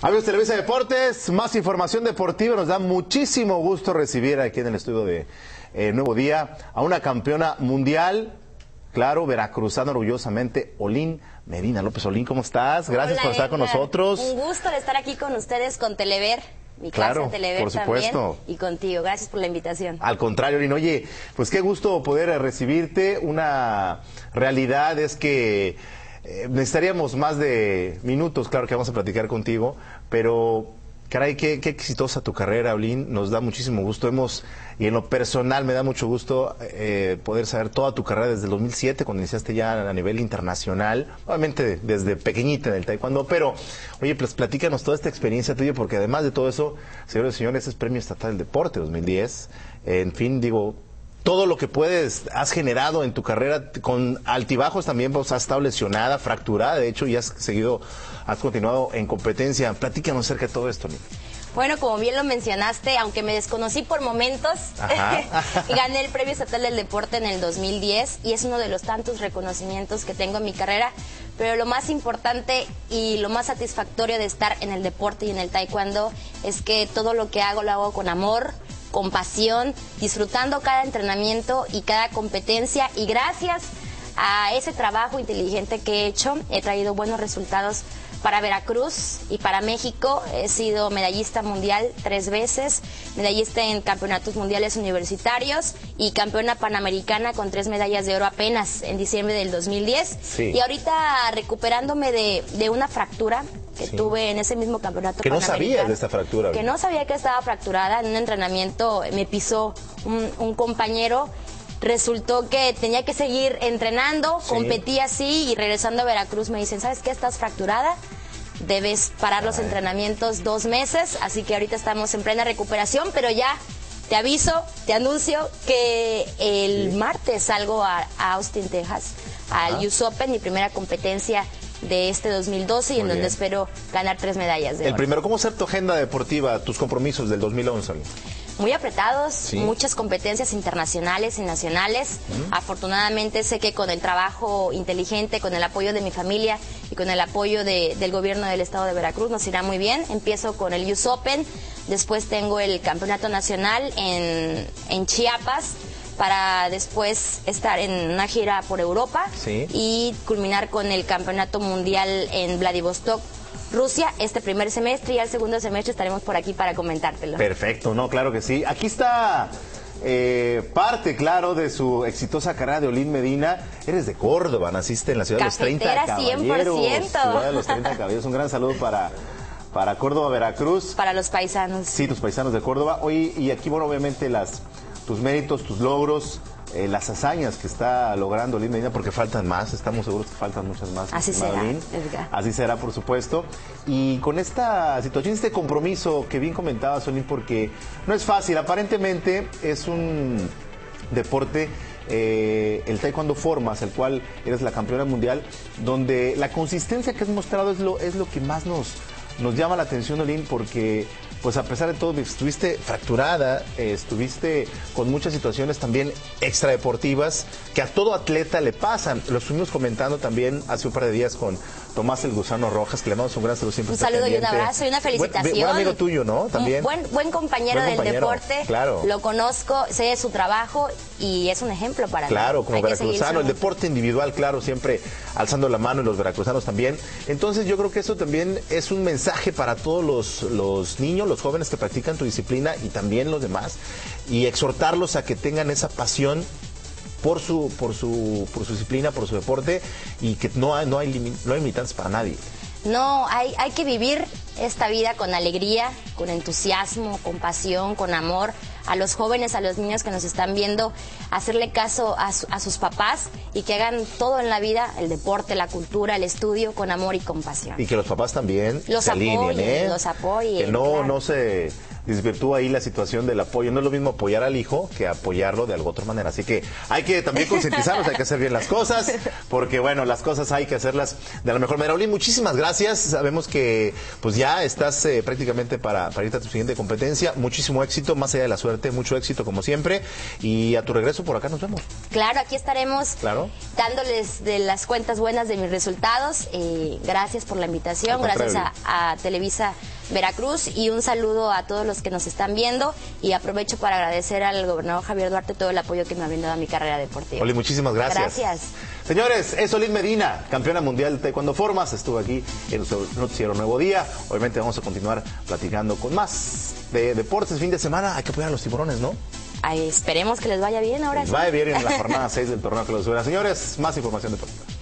Amigos de Televisa Deportes, más información deportiva. Nos da muchísimo gusto recibir aquí en el estudio de Nuevo Día a una campeona mundial, claro, veracruzana orgullosamente, Olin Medina López. Olin, ¿cómo estás? Gracias por estar con nosotros. Un gusto de estar aquí con ustedes, con Telever. Mi casa Telever por supuesto. También, y contigo. Gracias por la invitación. Al contrario, Olin, oye, pues qué gusto poder recibirte. Una realidad es que necesitaríamos más de minutos, claro que vamos a platicar contigo, pero caray, qué exitosa tu carrera, Olin, nos da muchísimo gusto. Y en lo personal me da mucho gusto poder saber toda tu carrera desde el 2007, cuando iniciaste ya a nivel internacional, obviamente desde pequeñita en el taekwondo, pero oye, pues platícanos toda esta experiencia tuya, porque además de todo eso, señores y señores, es Premio Estatal del Deporte 2010, en fin, digo, todo lo que has generado en tu carrera, con altibajos también, pues has estado lesionada, fracturada, de hecho, y has continuado en competencia. Platícanos acerca de todo esto, Olin. Bueno, como bien lo mencionaste, aunque me desconocí por momentos, gané el Premio Estatal del Deporte en el 2010 y es uno de los tantos reconocimientos que tengo en mi carrera, pero lo más importante y lo más satisfactorio de estar en el deporte y en el taekwondo es que todo lo que hago lo hago con amor, con pasión, disfrutando cada entrenamiento y cada competencia, y gracias a ese trabajo inteligente que he hecho, he traído buenos resultados para Veracruz y para México. He sido medallista mundial 3 veces, medallista en campeonatos mundiales universitarios y campeona panamericana con 3 medallas de oro apenas en diciembre del 2010. Sí. Y ahorita recuperándome de una fractura que tuve en ese mismo campeonato que panamericano. No sabías de esta fractura. Que no sabía que estaba fracturada. En un entrenamiento me pisó un compañero. Resultó que tenía que seguir entrenando, competí así, y regresando a Veracruz me dicen, ¿sabes qué? Estás fracturada, debes parar los entrenamientos 2 meses, así que ahorita estamos en plena recuperación, pero ya te aviso, te anuncio que el martes salgo a Austin, Texas, al US Open, mi primera competencia de este 2012, y en donde espero ganar 3 medallas de oro. El primero, ¿cómo ser tu agenda deportiva, tus compromisos del 2011? Muy apretados, muchas competencias internacionales y nacionales. Afortunadamente sé que con el trabajo inteligente, con el apoyo de mi familia y con el apoyo del gobierno del estado de Veracruz nos irá muy bien. Empiezo con el US Open, después tengo el campeonato nacional en Chiapas, para después estar en una gira por Europa y culminar con el campeonato mundial en Vladivostok, Rusia, este primer semestre, y al segundo semestre estaremos por aquí para comentártelo. Perfecto, no, claro que sí. Aquí está parte, claro, de su exitosa carrera de Olin Medina. Eres de Córdoba, naciste en la ciudad de los 30 Caballeros. 100%. Ciudad de los 30 Caballeros. Un gran saludo para Córdoba, Veracruz. Para los paisanos. Sí, tus paisanos de Córdoba. Oye, y aquí, bueno, obviamente tus méritos, tus logros, las hazañas que está logrando Olin Medina, porque faltan más, estamos seguros que faltan muchas más. Así será, Edgar. Así será, por supuesto. Y con esta situación, este compromiso que bien comentabas, Olin, porque no es fácil, aparentemente es un deporte, el taekwondo formas, el cual eres la campeona mundial, donde la consistencia que has mostrado es lo que más nos llama la atención, Olin, porque pues a pesar de todo estuviste fracturada, estuviste con muchas situaciones también extradeportivas que a todo atleta le pasan. Lo estuvimos comentando también hace un par de días con Tomás el Gusano Rojas, que le mandamos un gran saludo siempre. Un saludo y un abrazo y una felicitación. Buen amigo tuyo, ¿no? También. Buen compañero del deporte. Claro. Lo conozco, sé de su trabajo y es un ejemplo para mí. Claro, como veracruzano, el deporte individual, claro, siempre alzando la mano, y los veracruzanos también. Entonces yo creo que eso también es un mensaje para todos los niños, los jóvenes que practican tu disciplina, y también los demás, y exhortarlos a que tengan esa pasión por su disciplina, por su deporte, y que no hay limitantes para nadie. No, hay que vivir esta vida con alegría, con entusiasmo, con pasión, con amor. A los jóvenes, a los niños que nos están viendo, hacerle caso a sus papás, y que hagan todo en la vida, el deporte, la cultura, el estudio, con amor y con pasión. Y que los papás también los apoyen. Que no se desvirtúa ahí la situación del apoyo. No es lo mismo apoyar al hijo que apoyarlo de alguna otra manera. Así que hay que también concientizarnos, hay que hacer bien las cosas, porque bueno, las cosas hay que hacerlas de la mejor manera. Olin, muchísimas gracias. Sabemos que pues ya estás prácticamente para irte a tu siguiente competencia. Muchísimo éxito, más allá de la suerte, mucho éxito como siempre. Y a tu regreso por acá nos vemos. Claro, aquí estaremos dándoles de las cuentas buenas de mis resultados. Gracias por la invitación, gracias a Televisa Veracruz, y un saludo a todos los que nos están viendo, y aprovecho para agradecer al gobernador Javier Duarte todo el apoyo que me ha brindado a mi carrera deportiva. Oli, muchísimas gracias. Gracias. Señores, es Olin Medina, campeona mundial de Taekwondo Formas, estuvo aquí en nuestro noticiero Nuevo Día. Obviamente vamos a continuar platicando con más de deportes. Fin de semana hay que apoyar a los tiburones, ¿no? Ay, esperemos que les vaya bien ahora. Les vaya bien en la jornada 6 del torneo que los suena. Señores, más información deportiva.